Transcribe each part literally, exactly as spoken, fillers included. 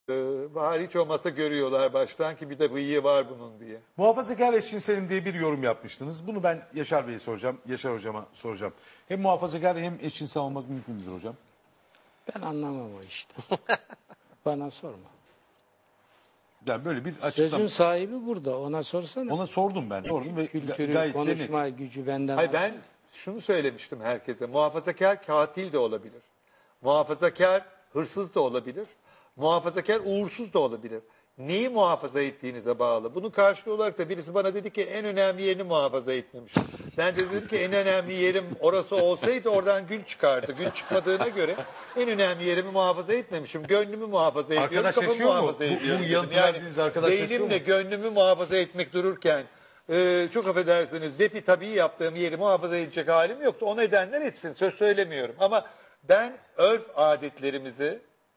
Ee, bari hiç olmasa görüyorlar baştan ki bir de bıyığı var bunun diye. Muhafazakar eşcinselim diye bir yorum yapmıştınız. Bunu ben Yaşar Bey'e soracağım, Yaşar Hocam'a soracağım. Hem muhafazakar hem eşcinsel olmak mümkün müdür hocam? Ben anlamam o işte. Bana sorma. Yani böyle bir açıklama. Sözün sahibi burada. Ona sorsana. Ona sordum ben, sordum ve Kültürü, gayet de net. konuşma gücü benden. Hayır, ben şunu söylemiştim herkese. Muhafazakar katil de olabilir. Muhafazakar hırsız da olabilir. Muhafazakar uğursuz da olabilir. Neyi muhafaza ettiğinize bağlı. Bunun karşılığı olarak da birisi bana dedi ki en önemli yerini muhafaza etmemişim. Ben de dedim ki en önemli yerim orası olsaydı oradan gül çıkardı. Gül çıkmadığına göre en önemli yerimi muhafaza etmemişim. Gönlümü muhafaza ediyorum. Arkadaş Kafamı yaşıyor mu? muhafaza Bu- bu ediyorum. yanıtı Yani verdiğiniz arkadaş yaşıyor beynimle mu? gönlümü muhafaza etmek dururken e, çok affedersiniz defi tabii yaptığım yeri muhafaza edecek halim yoktu. O nedenler etsin. Söz söylemiyorum. Ama ben örf adetlerimizi,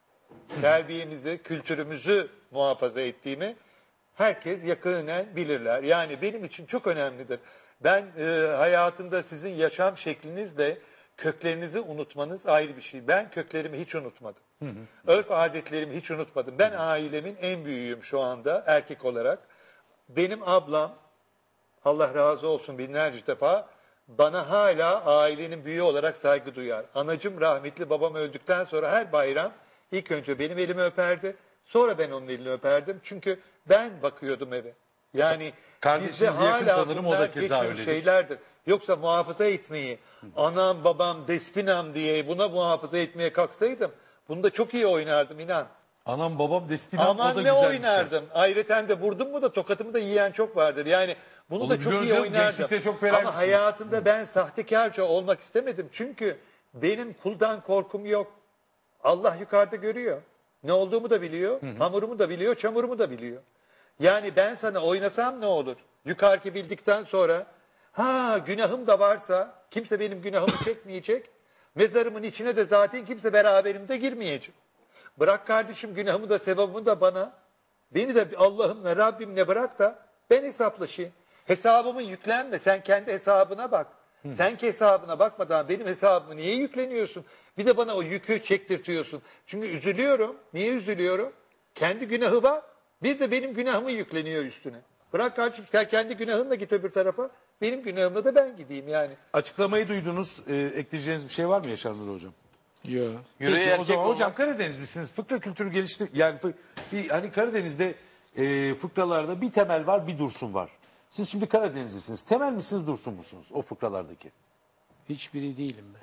terbiyemizi, kültürümüzü muhafaza ettiğimi herkes yakinen bilirler. Yani benim için çok önemlidir. Ben e, hayatında sizin yaşam şeklinizle köklerinizi unutmanız ayrı bir şey. Ben köklerimi hiç unutmadım. Hı hı. Örf adetlerimi hiç unutmadım. Ben ailemin en büyüğüyüm şu anda erkek olarak. Benim ablam, Allah razı olsun binlerce defa, bana hala ailenin büyüğü olarak saygı duyar. Anacım rahmetli, babam öldükten sonra her bayram ilk önce benim elimi öperdi. Sonra ben onun elini öperdim. Çünkü ben bakıyordum eve. Yani Kardeşinizi bizde yakın hala tanırım, o da bunlar keza geçmemiş öyledir. şeylerdir. Yoksa muhafaza etmeyi, anam babam despinam diye buna muhafaza etmeye kalksaydım, bunda çok iyi oynardım inan. Anam babam despinam, o da Aman ne güzelmiş. oynardım. Ayrıca de vurdum mu da tokatımı da yiyen çok vardır. Yani bunu Onu da çok iyi biliyorum canım, oynardım. gençlikte çok fena Ama mısınız? hayatında ben sahtekarca olmak istemedim. Çünkü benim kuldan korkum yok. Allah yukarıda görüyor. Ne olduğumu da biliyor. Hı hı. Hamurumu da biliyor. Çamurumu da biliyor. Yani ben sana oynasam ne olur? Yukarıki bildikten sonra ha günahım da varsa kimse benim günahımı çekmeyecek. Mezarımın içine de zaten kimse beraberimde girmeyecek. Bırak kardeşim günahımı da sevabımı da bana. Beni de Allah'ımla Rabbimle bırak da ben hesaplaşayım. Hesabımın yüklenme. Sen kendi hesabına bak. Hı. Sen ki hesabına bakmadan benim hesabıma niye yükleniyorsun? Bir de bana o yükü çektirtiyorsun. Çünkü üzülüyorum. Niye üzülüyorum? Kendi günahı var. Bir de benim günahımı yükleniyor üstüne. Bırak kardeşim sen kendi günahınla git öbür tarafa. Benim günahımla da ben gideyim yani. Açıklamayı duydunuz. E, ekleyeceğiniz bir şey var mı Yaşar Nur hocam? Yok. Peki, o zaman hocam Karadenizlisiniz. Fıkra kültürü geliştir. Yani fı- bir hani Karadeniz'de e, fıkralarda bir temel var, bir dursun var. Siz şimdi Karadenizlisiniz. Temel misiniz, dursun musunuz o fıkralardaki? Hiçbiri değilim ben.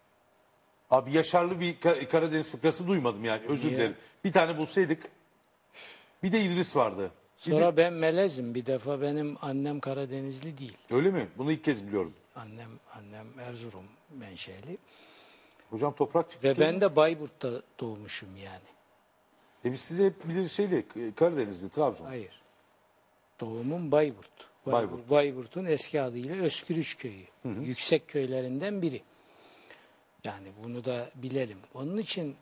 Abi Yaşarlı bir Ka- Karadeniz fıkrası duymadım yani. Özür Niye? dilerim. Bir tane bulsaydık. Bir de İdris vardı. Bir Sonra de- ben melezim. Bir defa benim annem Karadenizli değil. Öyle mi? Bunu ilk kez biliyorum. Annem annem Erzurum menşeli. Hocam toprak çıktı. Ve ben de Bayburt'ta doğmuşum yani. E biz size hep biliriz şeyle Karadenizli, Trabzon. Hayır. Doğumum Bayburt. Bayburt. Bayburt. Bayburt'un eski adıyla Özkürüç Köyü. Hı hı. Yüksek köylerinden biri. Yani bunu da bilelim. Onun için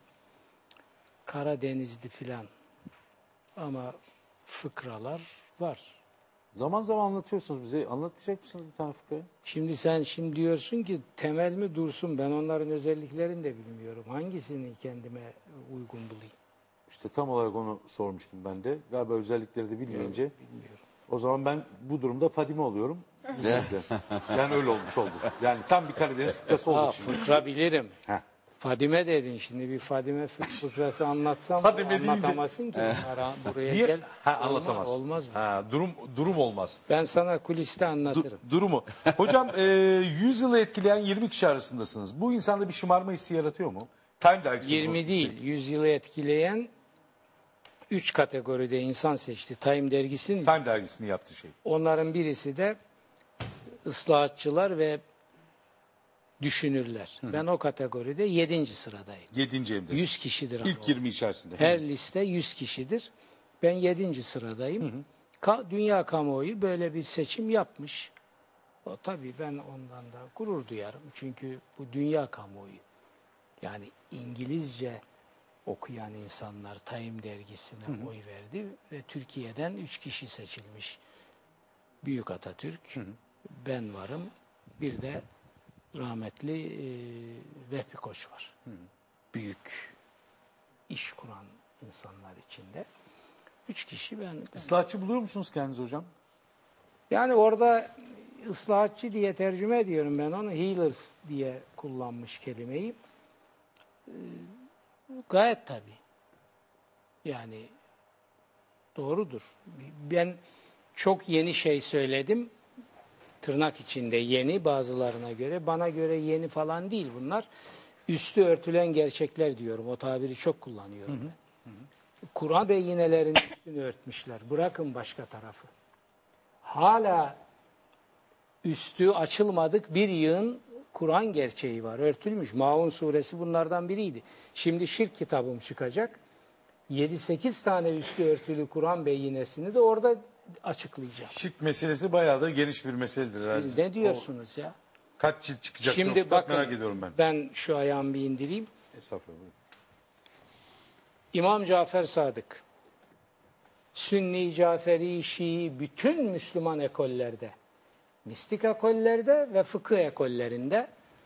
Karadenizli filan ama fıkralar var. Zaman zaman anlatıyorsunuz bize. Anlatacak mısınız bir tane fıkrayı? Şimdi sen şimdi diyorsun ki temel mi dursun? Ben onların özelliklerini de bilmiyorum. Hangisini kendime uygun bulayım? İşte tam olarak onu sormuştum ben de. Galiba özellikleri de bilmeyince. Yok, bilmiyorum. O zaman ben bu durumda Fadime oluyorum. İzninizle. Yani öyle olmuş oldu. Yani tam bir Karadeniz fıkrası olduk Ha, şimdi. fıkra bilirim. Heh. Fadime dedin şimdi bir Fadime fı- fıkrası anlatsam Fadime deyince- anlatamazsın ki. Ara, buraya Niye? gel. Ha, Olmaz- anlatamaz. Olmaz mı? Ha, durum durum olmaz. Ben sana kuliste Du- anlatırım. durumu. Hocam e, yüz yılı etkileyen yirmi kişi arasındasınız. Bu insanda bir şımarma hissi yaratıyor mu? Time dergisi yirmi bu değil, şey. yüz yılı etkileyen üç kategoride insan seçti. Time dergisinin. Time dergisini yaptığı şey. Onların birisi de ıslahatçılar ve düşünürler. Ben o kategoride yedinci sıradayım. Yedinci evde. yüz kişidir. ama İlk o. yirmi içerisinde. Her liste yüz kişidir. Ben yedinci sıradayım. Ka- Dünya kamuoyu böyle bir seçim yapmış. O, tabii ben ondan da gurur duyarım. Çünkü bu dünya kamuoyu. Yani İngilizce okuyan insanlar Time dergisine hı hı. oy verdi ve Türkiye'den üç kişi seçilmiş. Büyük Atatürk, hı hı. ben varım. Bir de rahmetli e, Vehbi Koç var. Hı hı. Büyük iş kuran insanlar içinde. Üç kişi ben... ben İslahatçı buluyor musunuz kendinizi hocam? Yani orada ıslahatçı diye tercüme ediyorum ben onu. Healers diye kullanmış kelimeyi. Ee, gayet tabii. Yani doğrudur. Ben çok yeni şey söyledim. Tırnak içinde yeni bazılarına göre. Bana göre yeni falan değil bunlar. Üstü örtülen gerçekler diyorum. O tabiri çok kullanıyorum ben. Kur'an beyinelerin üstünü örtmüşler. Bırakın başka tarafı. Hala üstü açılmadık bir yığın Kur'an gerçeği var. Örtülmüş. Maun suresi bunlardan biriydi. Şimdi şirk kitabım çıkacak. yedi sekiz tane üstü örtülü Kur'an beyinesini de orada açıklayacağım. Şirk meselesi bayağı da geniş bir meseledir herhalde. Siz ne diyorsunuz o, ya? Kaç cilt çıkacak? Şimdi Kitap, bakın merak ediyorum ben. Ben şu ayağımı bir indireyim. Estağfurullah. İmam Cafer Sadık, Sünni, Caferi, Şii, bütün Müslüman ekollerde, mistik ekollerde ve fıkıh ekollerinde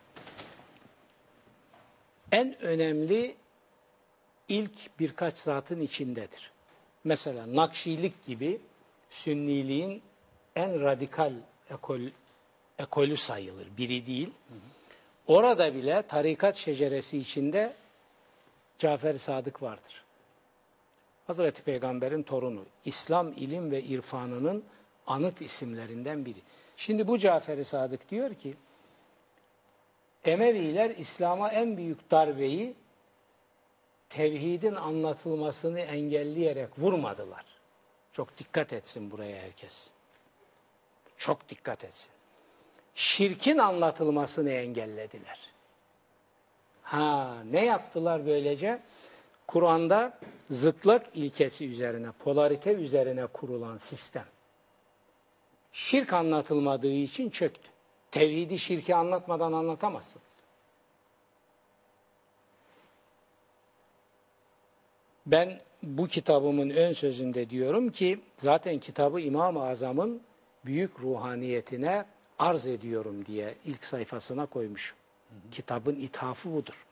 en önemli ilk birkaç zatın içindedir. Mesela Nakşilik gibi Sünniliğin en radikal ekol, ekolü sayılır, biri değil. Orada bile tarikat şeceresi içinde Cafer Sadık vardır. Hazreti Peygamber'in torunu, İslam ilim ve irfanının anıt isimlerinden biri. Şimdi bu Cafer Sadık diyor ki, Emeviler İslam'a en büyük darbeyi tevhidin anlatılmasını engelleyerek vurmadılar. Çok dikkat etsin buraya herkes. Çok dikkat etsin. Şirkin anlatılmasını engellediler. Ha, ne yaptılar böylece? Kur'an'da zıtlık ilkesi üzerine, polarite üzerine kurulan sistem. Şirk anlatılmadığı için çöktü. Tevhidi şirki anlatmadan anlatamazsınız. Ben bu kitabımın ön sözünde diyorum ki, zaten kitabı İmam-ı Azam'ın büyük ruhaniyetine arz ediyorum diye ilk sayfasına koymuşum. Hı hı. Kitabın ithafı budur.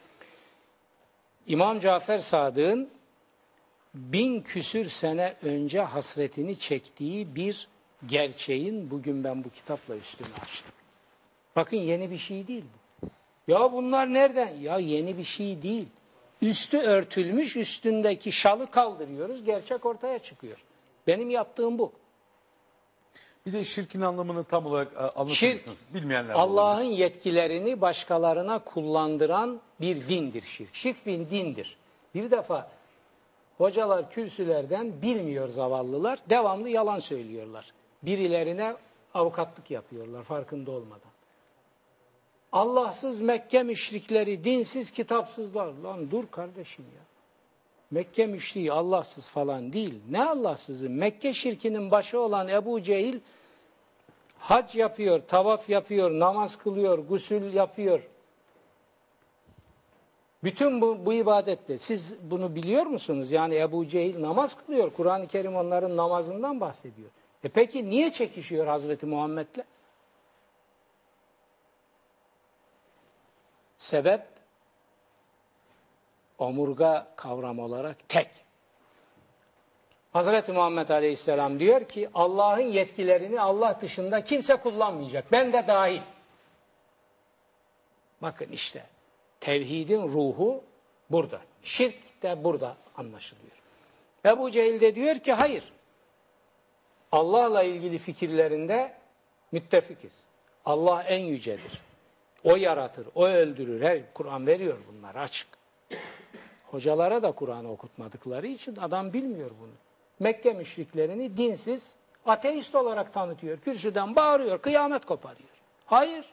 İmam Cafer Sadık'ın bin küsür sene önce hasretini çektiği bir gerçeğin bugün ben bu kitapla üstünü açtım. Bakın yeni bir şey değil bu. Ya bunlar nereden? Ya yeni bir şey değil. Üstü örtülmüş, üstündeki şalı kaldırıyoruz, gerçek ortaya çıkıyor. Benim yaptığım bu. Bir de şirkin anlamını tam olarak anlatır Şirk, mısınız? Bilmeyenler Allah'ın yetkilerini başkalarına kullandıran bir dindir şirk. Şirk bir dindir. Bir defa hocalar kürsülerden bilmiyor zavallılar, devamlı yalan söylüyorlar. Birilerine avukatlık yapıyorlar farkında olmadan. Allahsız Mekke müşrikleri, dinsiz kitapsızlar. Lan dur kardeşim ya. Mekke müşriği Allahsız falan değil. Ne Allahsızı? Mekke şirkinin başı olan Ebu Cehil hac yapıyor, tavaf yapıyor, namaz kılıyor, gusül yapıyor. Bütün bu, bu ibadette. Siz bunu biliyor musunuz? Yani Ebu Cehil namaz kılıyor. Kur'an-ı Kerim onların namazından bahsediyor. E peki niye çekişiyor Hazreti Muhammed'le? Sebep omurga kavram olarak tek. Hazreti Muhammed Aleyhisselam diyor ki Allah'ın yetkilerini Allah dışında kimse kullanmayacak. Ben de dahil. Bakın işte tevhidin ruhu burada. Şirk de burada anlaşılıyor. Ebu Cehil de diyor ki hayır. Allah'la ilgili fikirlerinde müttefikiz. Allah en yücedir. O yaratır, o öldürür. Her Kur'an veriyor bunları açık. Hocalara da Kur'an'ı okutmadıkları için adam bilmiyor bunu. Mekke müşriklerini dinsiz, ateist olarak tanıtıyor. Kürsüden bağırıyor, kıyamet koparıyor. Hayır.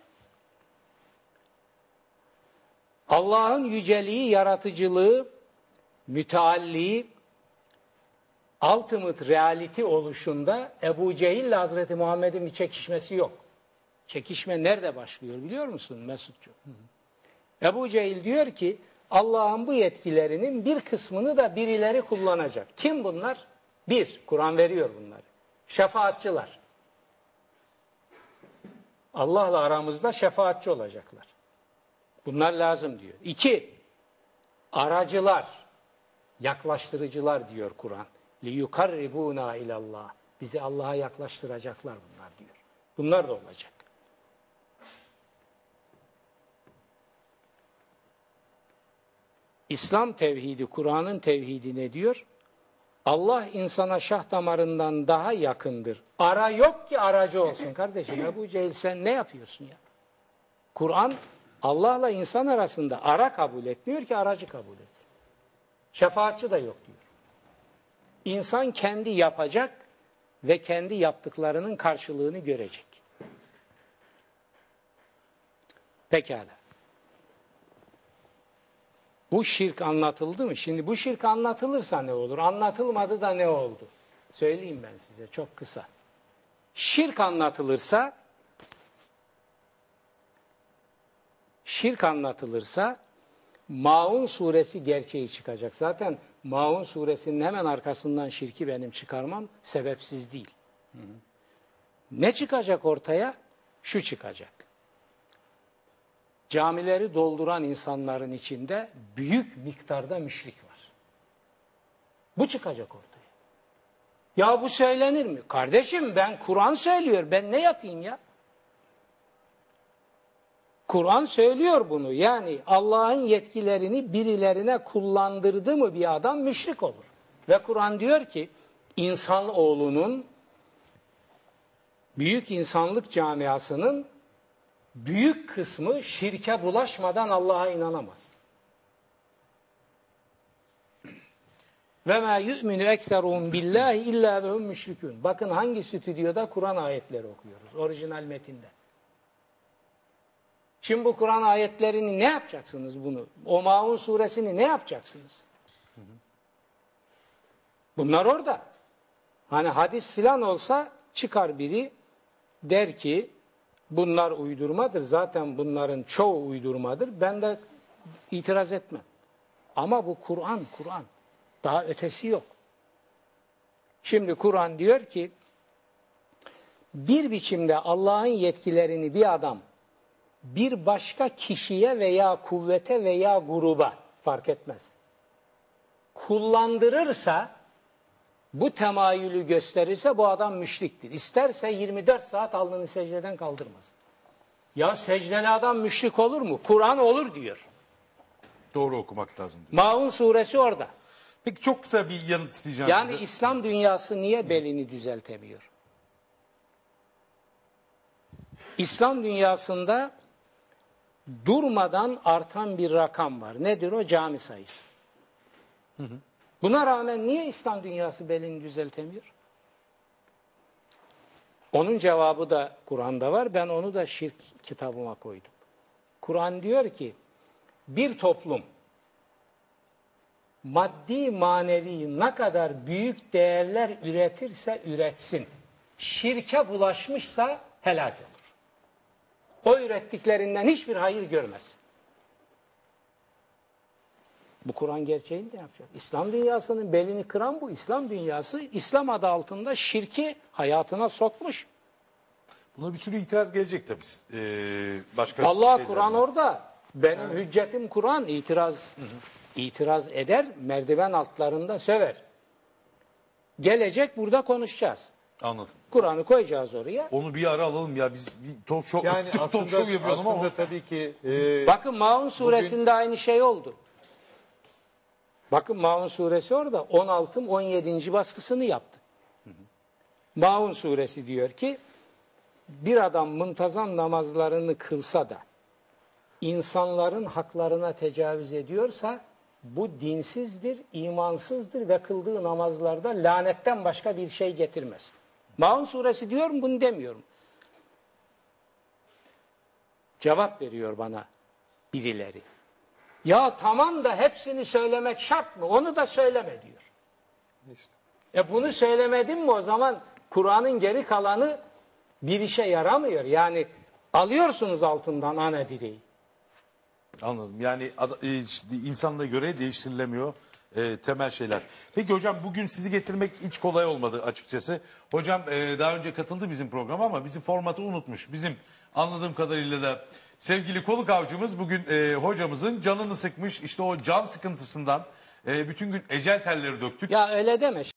Allah'ın yüceliği, yaratıcılığı, mütealliği, ultimate reality oluşunda Ebu Cehil ile Hazreti Muhammed'in bir çekişmesi yok. Çekişme nerede başlıyor biliyor musun Mesutcuğum? Ebu Cehil diyor ki Allah'ın bu yetkilerinin bir kısmını da birileri kullanacak. Kim bunlar? Bir, Kur'an veriyor bunları. Şefaatçılar. Allah'la aramızda şefaatçi olacaklar. Bunlar lazım diyor. İki, aracılar. yaklaştırıcılar diyor Kur'an. لِيُقَرِّبُونَا ilallah. Bizi Allah'a yaklaştıracaklar bunlar diyor. Bunlar da olacak. İslam tevhidi, Kur'an'ın tevhidi ne diyor? Allah insana şah damarından daha yakındır. Ara yok ki aracı olsun kardeşim. Ebu Cehil sen ne yapıyorsun ya? Kur'an Allah'la insan arasında ara kabul etmiyor ki aracı kabul etsin. Şefaatçi de yok diyor. İnsan kendi yapacak ve kendi yaptıklarının karşılığını görecek. Pekala. Bu şirk anlatıldı mı? Şimdi bu şirk anlatılırsa ne olur? Anlatılmadı da ne oldu? Söyleyeyim ben size çok kısa. Şirk anlatılırsa şirk anlatılırsa Maun suresi gerçeği çıkacak. Zaten Maun suresinin hemen arkasından şirki benim çıkarmam sebepsiz değil. Hı hı. Ne çıkacak ortaya? Şu çıkacak. Camileri dolduran insanların içinde büyük miktarda müşrik var. Bu çıkacak ortaya. Ya bu söylenir mi? Kardeşim ben Kur'an söylüyor. Ben ne yapayım ya? Kur'an söylüyor bunu. Yani Allah'ın yetkilerini birilerine kullandırdı mı bir adam müşrik olur. Ve Kur'an diyor ki insanoğlunun büyük insanlık camiasının büyük kısmı şirke bulaşmadan Allah'a inanamaz. Ve ma yu'minu ekseruhum billahi illa ve hum müşrikûn. Bakın hangi stüdyoda Kur'an ayetleri okuyoruz orijinal metinde. Şimdi bu Kur'an ayetlerini ne yapacaksınız bunu? O Maun suresini ne yapacaksınız? Bunlar orada. Hani hadis filan olsa çıkar biri der ki bunlar uydurmadır. Zaten bunların çoğu uydurmadır. Ben de itiraz etmem. Ama bu Kur'an, Kur'an. Daha ötesi yok. Şimdi Kur'an diyor ki bir biçimde Allah'ın yetkilerini bir adam bir başka kişiye veya kuvvete veya gruba fark etmez. Kullandırırsa bu temayülü gösterirse bu adam müşriktir. İsterse yirmi dört saat alnını secdeden kaldırmaz. Ya secdeli adam müşrik olur mu? Kur'an olur diyor. Doğru okumak lazım diyor. Maun suresi orada. Peki çok kısa bir yanıt isteyeceğim yani size. İslam dünyası niye belini düzeltemiyor? İslam dünyasında durmadan artan bir rakam var. Nedir o? Cami sayısı. Hı hı. Buna rağmen niye İslam dünyası belini düzeltemiyor? Onun cevabı da Kur'an'da var. Ben onu da şirk kitabıma koydum. Kur'an diyor ki bir toplum maddi manevi ne kadar büyük değerler üretirse üretsin, şirke bulaşmışsa helak olur. O ürettiklerinden hiçbir hayır görmez. Bu Kur'an gerçeğini de yapacak. İslam dünyasının belini kıran bu. İslam dünyası İslam adı altında şirki hayatına sokmuş. Buna bir sürü itiraz gelecek tabii. Ee, başka Vallahi Kur'an orada. Benim evet. hüccetim Kur'an. İtiraz hı hı. itiraz eder, merdiven altlarında söver. Gelecek burada konuşacağız. Anladım. Kur'an'ı koyacağız oraya. Onu bir ara alalım ya. Biz bir talk show, yani aslında, talk show yapıyordum aslında ama. tabii ki. E, Bakın Maun suresinde bugün... aynı şey oldu. Bakın Maun suresi orada on altı on yedinci baskısını yaptı. Hı hı. Maun suresi diyor ki bir adam muntazam namazlarını kılsa da insanların haklarına tecavüz ediyorsa bu dinsizdir, imansızdır ve kıldığı namazlarda lanetten başka bir şey getirmez. Maun suresi diyorum, bunu demiyorum. Cevap veriyor bana birileri. Ya tamam da hepsini söylemek şart mı? Onu da söyleme diyor. İşte. E bunu söylemedin mi o zaman Kur'an'ın geri kalanı bir işe yaramıyor. Yani alıyorsunuz altından ana direği. Anladım. Yani e, insanla göre değiştirilemiyor e, temel şeyler. Peki hocam bugün sizi getirmek hiç kolay olmadı açıkçası. Hocam e, daha önce katıldı bizim programa ama bizim formatı unutmuş. Bizim anladığım kadarıyla da sevgili Konuk Avcımız bugün e, hocamızın canını sıkmış. İşte o can sıkıntısından E, bütün gün ecel telleri döktük. Ya öyle deme.